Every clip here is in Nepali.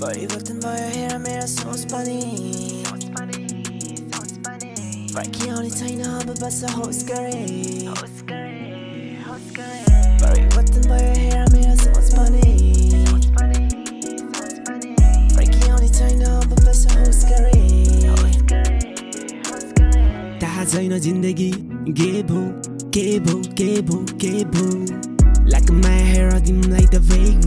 परिवर्तन भयो हेर मेरो सोच पनि फर्किआउने छैन अब बस होस गरे परिवर्तन भयो हेर मेरो सोच पनि फर्किआउने छैन अब बस होस गरे थाहा छैन जिन्दगी के भो Like my hair तिमलाई त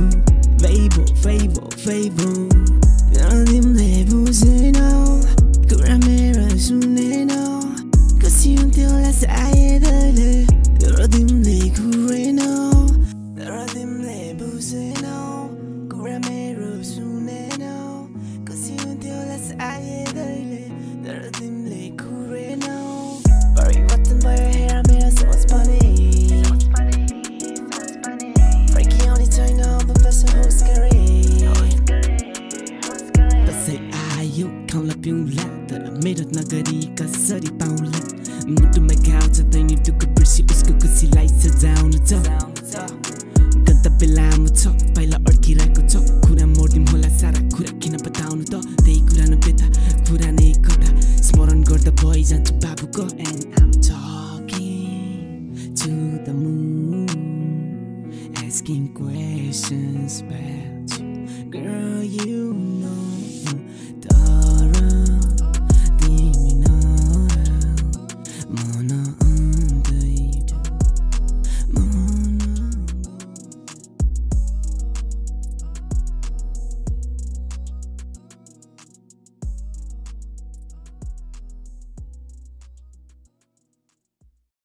फेबो तिमीले बुझेनौ कुरा मेरो सुनेनौ कसी हुन्थ्यो होला सायदले तर तिमीले घुरेनौ तर तिमीले बुझेनौ कुरा मेरो सुनेनौ कसी हुन्थ्यो होला सायदले तर तिमीले घुरेनौ परिवर्तन भयो हेर मेरो सोच पनि फर्किआउने छैन अब बस होस गरे आयो खाउला पिउला तर मेहनत नगरी कसरी पाउला मुटुमा घाउ छ दैनिक दुःख बिर्सी उसको खुसीलाई सजाउनु छ गन्तव्य लामो छ पाइला अड्किरहेको छ कुरा मोडिदिम होला सारा कुरा किन बताउनु त त्यही कुरा न बेता कुरा नै कथा स्मरण गर्दा भइजान्छ बाबुको And I'm talking to the moon asking questions back